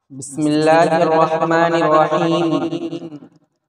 بسم الله الرحمن الرحيم.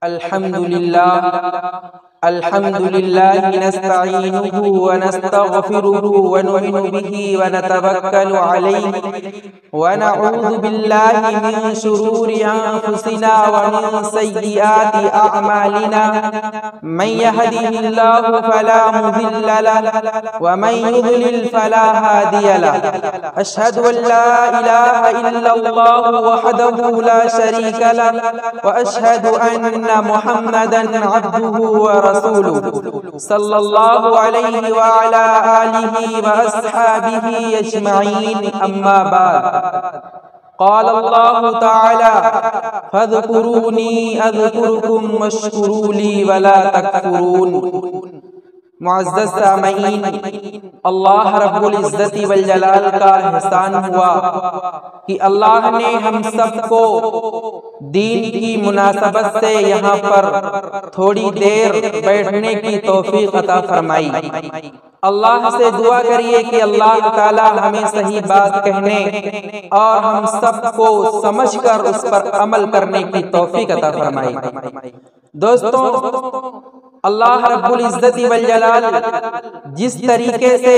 الحمد لله نستعينه ونستغفره ونؤمن به ونتوكل عليه ونعوذ بالله من شرور أنفسنا ومن سيئات أعمالنا. من يهده الله فلا مضل له ومن يضلل فلا هادي له. أشهد أن لا إله إلا الله وحده لا شريك له وأشهد أن محمدا عبده ورسوله صلى الله عليه وعلى آله وأصحابه أجمعين. أما بعد، قال الله تعالى: فاذكروني أذكركم واشكروا لي ولا تكفرون. معزز سامعین، اللہ رب العزت والجلال کا احسان ہوا کہ اللہ نے ہم سب کو دین کی مناسبت سے یہاں پر تھوڑی دیر بیٹھنے کی توفیق عطا فرمائی. اللہ سے دعا کریے کہ اللہ تعالی ہمیں صحیح بات کہنے اور ہم سب کو سمجھ کر اس پر عمل کرنے کی توفیق عطا فرمائی. دوستوں، اللہ رب العزت والجلال جس طریقے سے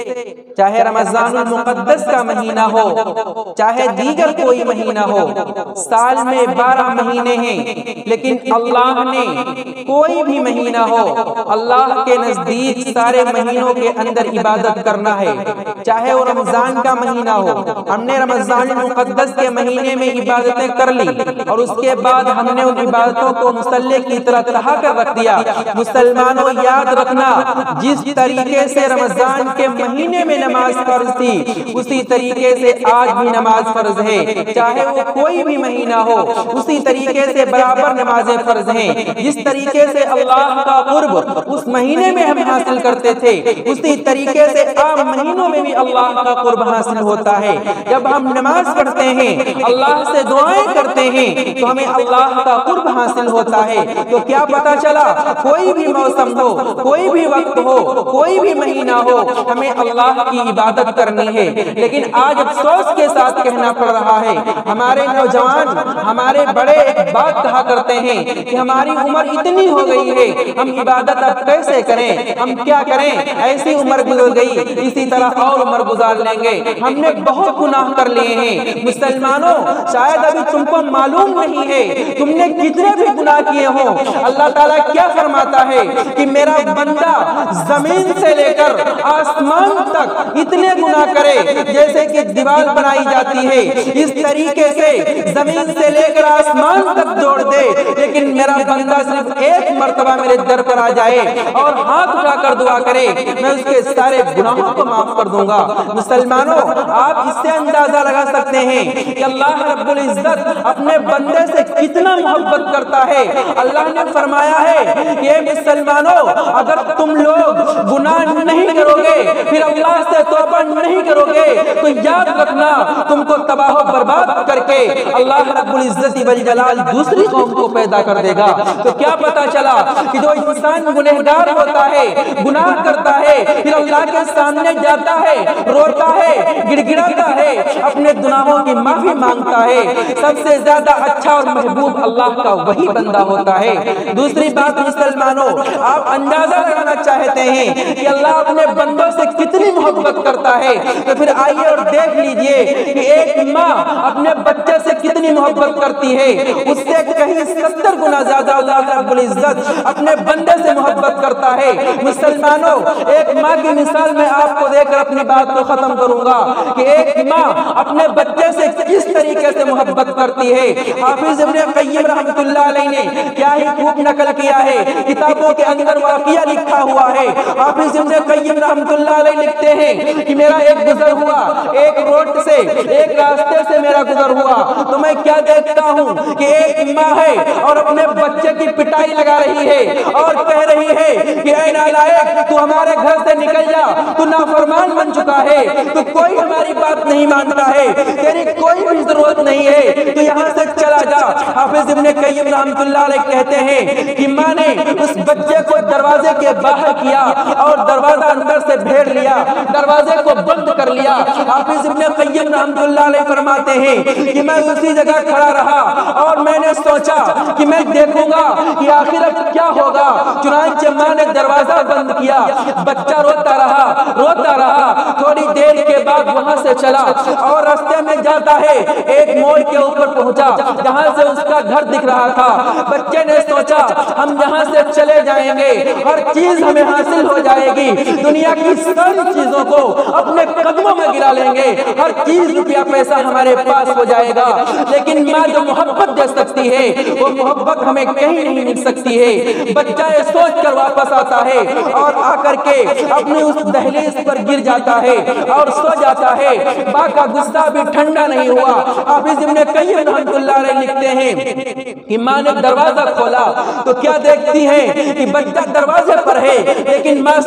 چاہے رمضان المقدس کا مہینہ ہو چاہے دیگر کوئی مہینہ ہو، سال میں 12 مہینے ہیں، لیکن اللہ نے کوئی بھی مہینہ ہو، اللہ کے نزدیک سارے مہینوں کے اندر عبادت کرنا ہے. چاہے وہ رمضان کا مہینہ ہو، ہم نے رمضان المقدس کے مہینے میں عبادتیں کر لی اور اس کے بعد ہم نے ان عبادتوں کو مسلح کی طرح تہا کر رکھ دیا. مسلمانوں، یاد رکھنا، جس طریقے سے رمضان کے مہینے میں نماز فرض تھی اسی طریقے سے آج بھی نماز فرض ہے. چاہے وہ کوئی بھی مہینہ ہو، اسی طریقے سے برابر نمازیں فرض ہیں. جس طریقے سے اللہ کا قرب اس مہینے میں ہم حاصل کرتے تھے، اسی طریقے سے عام مہینوں میں بھی اللہ کا قرب حاصل ہوتا ہے. جب ہم نماز پڑھتے ہیں، اللہ سے دعائیں کرتے ہیں، تو ہمیں اللہ کا قرب حاصل ہوتا ہے. تو کیا پتا چلا، کوئی بھی موسم ہو، کوئی بھی وقت ہو، کوئی بھی مہینہ ہو، ہمیں اللہ کی عبادت کرنی ہے. لیکن آج افسوس کے ساتھ کہنا پڑ رہا ہے، ہمارے نوجوان، ہمارے بڑے ایک بات کہا کرتے ہیں کہ ہماری عمر اتنی ہو گئی ہے، ہم عبادت اب کیسے کریں، ہم کیا کریں، ایسی عمر گزر گئی، اسی طرح اور عمر گزار لیں گے، ہم نے بہت گناہ کر لیے ہیں. مسلمانوں، شاید ابھی تم کو معلوم نہیں ہے تم نے کتنے بھی گناہ کیے ہوں. اللہ تعالیٰ کیا فرماتا ہے کہ میرا بندہ زمین سے لے کر آسمان تک اتنے گناہ کرے جیسے کہ دیوار بنائی جاتی ہے، اس طریقے سے زمین سے لے کر آسمان تک جوڑ دے، لیکن میرا بندہ صرف ایک مرتبہ میرے در پر آ جائے اور ہاتھ اٹھا کر دعا کرے، میں اس کے سارے گناہوں کو معاف کر دوں گا. مسلمانوں، آپ اس سے اندازہ لگا سکتے ہیں کہ اللہ رب العزت اپنے بندے سے کتنا محبت کرتا ہے. اللہ نے فرمایا ہے کہ اے مسلمانوں، اگر تم لوگ گناہ نہیں کرو گے، پھر اللہ سے توبہ نہیں کرو گے، تو یاد رکھنا تم کو تباہ و برباد کر کے اللہ رب العزت والجلال دوسری قوم کو پیدا کر دے گا. تو کیا پتا چلا کہ جو انسان گنہگار ہوتا ہے، گناہ کرتا ہے، پھر اللہ کے سامنے جاتا ہے، روتا ہے، گڑ گڑاتا ہے، اپنے گناہوں کی معافی مانگتا ہے، سب سے زیادہ اچھا اور محبوب اللہ کا وہی بندہ ہوتا ہے. دوسری بات، مسلمانوں، آپ اندازہ لگانا چاہتے ہیں کہ اللہ اپنے بندوں سے کتنی محبت کرتا ہے، تو پھر آئیے اور دیکھ لیجئے کہ ایک ماں اپنے بچے سے کتنی محبت کرتی ہے، اس سے کہیں 70 گنا زیادہ اللہ رب العزت اپنے بندے سے محبت کرتا ہے. مسلمانوں، ایک ماں کی مثال میں آپ کو دے کر اپنی بات کو ختم کروں گا کہ ایک ماں اپنے بچے سے کس طریقے سے محبت کرتی ہے. حافظ ابن قیم رحمۃ اللہ علیہ نے کیا ہی خوب نقل کیا ہے، کتابوں کے اندر واقعہ لکھا ہوا ہے. حافظ ابن قیم رحمۃ اللہ علیہ لکھتے ہیں کہ میرا ایک گزر ہوا، ایک روڈ سے، ایک راستے سے میرا گزر ہوا، تو میں کیا دیکھتا ہوں کہ ایک ماں ہے اور اپنے بچے کی پٹائی لگا رہی ہے اور کہہ رہی ہے کہ اے نالائق، تو ہمارے گھر سے نکل جا، تو نافرمان بن چکا ہے، تو کوئی ہماری بات نہیں مانتا ہے، تیری کوئی بھی ضرورت نہیں ہے، تو یہاں سے چلا جا. حافظ ابن قیم رحمۃ اللہ علیہ کہتے ہیں کہ ماں نے اس بچے کو دروازے کے باہر کیا اور دروازہ اندر سے پھیر لیا، دروازے کو بند کر لیا۔ حافظ ابن قیم رحمۃ اللہ علیہ فرماتے ہیں کہ میں اسی جگہ کھڑا رہا اور میں نے سوچا کہ میں دیکھوں گا کہ آخرت کیا ہوگا۔ چنانچہ ماں نے دروازہ بند کیا، بچہ روتا رہا، تھوڑی دیر کے بعد وہاں سے چلا اور راستے میں جاتا ہے، ایک موڑ کے اوپر پہنچا جہاں سے اس کا گھر دکھ رہا تھا۔ بچے نے سوچا ہم یہاں سے چلے جائیں گے، ہر چیز ہمیں حاصل ہو جائے گی، دنیا کی ساری چیزوں کو اپنے قدموں میں گرا لیں گے، ہر چیز روپیہ پیسہ ہمارے پاس ہو جائے گا، لیکن ماں جو محبت دے سکتی ہے وہ محبت ہمیں کہیں نہیں مل سکتی ہے۔ بچہ یہ سوچ کر واپس آتا ہے اور آ کر کے اپنی اس دہلیز پر گر جاتا ہے اور سو جاتا ہے۔ ماں کا غصہ بھی ٹھنڈا نہیں ہوا۔ حافظ ابن قیم رحمۃ اللہ علیہ لکھتے ہیں کہ ماں نے دروازہ کھولا تو کیا دیکھتی ہیں کہ بچہ دروازے پر ہے، لیکن ماں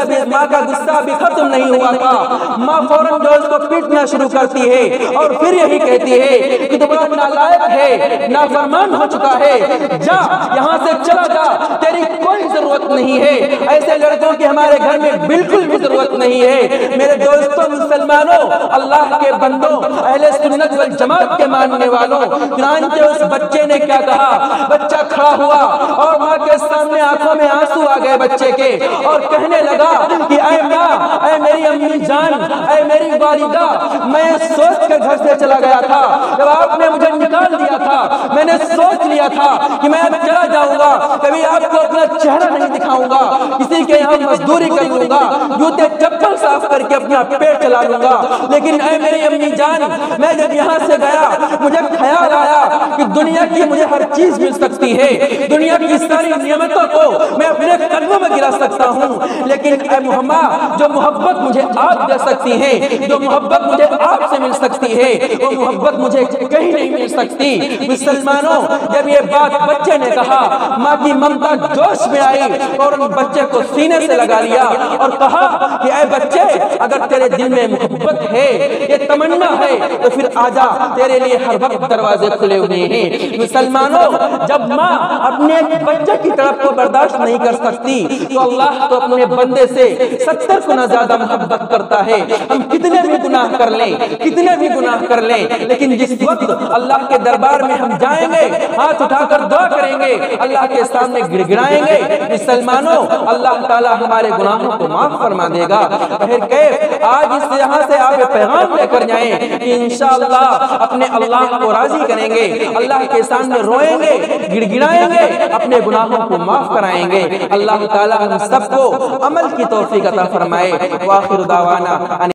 کا غصہ بھی ختم نہیں ہوا تھا۔ ماں فوراً جو اس کو پیٹنا شروع کرتی ہے اور پھر یہی کہتی ہے کہ تو بڑا نالائق ہے، نافرمان ہو چکا ہے، جا یہاں سے چلا جا، تیری کوئی ضرورت نہیں ہے۔ ایسے لڑکوں کی ہمارے گھر میں بالکل بھی ضرورت نہیں ہے۔ میرے دوستوں مسلمانوں، اللہ کے بندوں، اہل سنت والجماعت کے ماننے والوں، چنانچہ اس بچے نے کیا کہا؟ بچہ کھڑا ہوا اور ماں کے سامنے آنکھوں میں آنسو آ گئے بچے کے اور کہنے لگا کہ اے ماں، اے میری امی جان، اے میری والدہ، میں سوچ کر گھر سے چلا گیا تھا، جب آپ نے مجھے نکال دیا تھا میں نے سوچ لیا تھا کہ میں اب چلا جاؤں گا، کبھی آپ کو اپنا چہرہ نہیں دکھاؤں گا، کسی کے یہاں مزدوری کر لوں گا، جوتے چپل صاف کر کے اپنا پیٹ چلا لوں گا، لیکن اے میری امی جان، میں جب یہاں سے گیا مجھے خیال آیا کہ دنیا کی مجھے ہر چیز مل سکتی ہے، دنیا کی ساری نعمتوں کو میں اپنے قدموں میں گرا سکتا ہوں، لیکن اے محمد جو محبت مجھے آپ دے سکتی ہے، جو محبت مجھے آپ سے مل سکتی ہے، وہ محبت مجھے کہیں نہیں مل سکتی۔ مسلمانوں، جب یہ بات بچے نے کہا، ماں کی ممتا جوش میں آئی اور ان بچے کو سینے سے لگا لیا اور کہا کہ اے بچے، اگر تیرے دل میں محبت ہے، یہ تمنا ہے، تو پھر آجا، تیرے لیے ہر وقت دروازے کھلے ہوئے ہیں۔ مسلمانوں، جب ماں اپنے بچے کی طرف کو برداشت نہیں کر سکتی تو اللہ تو اپنے بندے سے 70 گنا زیادہ محبت کرتا ہے۔ ہم کتنے بھی گناہ کر لیں، کتنے بھی گناہ کر لیں، لیکن جس وقت اللہ کے دربار میں ہم جائیں گے، ہاتھ اٹھا کر دعا کریں گے، اللہ کے سامنے گڑ گڑائیں گے، مسلمانوں، اللہ تعالی ہمارے گناہوں کو معاف فرما دے گا۔ بہرکیف آج اس یہاں سے آپ پیغام لے کر جائیں کہ انشاءاللہ اپنے اللہ کو راضی کریں گے، اللہ کے سامنے روئیں گے، گڑ گڑائیں گے، اپنے گناہوں کو معاف کرائیں گے۔ اللہ تعالی ہم سب کو عمل کی توفیق عطا فرمائے۔ وآخر دعوانا